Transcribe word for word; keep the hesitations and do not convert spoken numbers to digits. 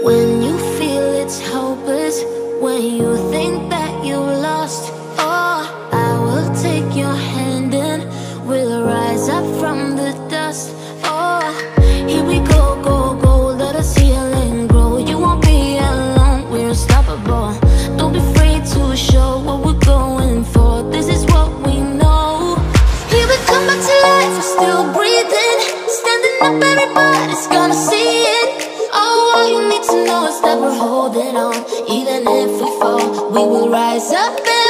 When you feel it's hopeless, when you think that you lost, oh, I will take your hand and we'll rise up from the dust. Oh, here we go, go, go, let us heal and grow. You won't be alone, we're unstoppable. Don't be afraid to show what we're going for. This is what we know. Here we come back to life, we're still breathing. Standing up, everybody's gonna see it. Oh, all you need to know is that we're holding on. Even if we fall, we will rise up and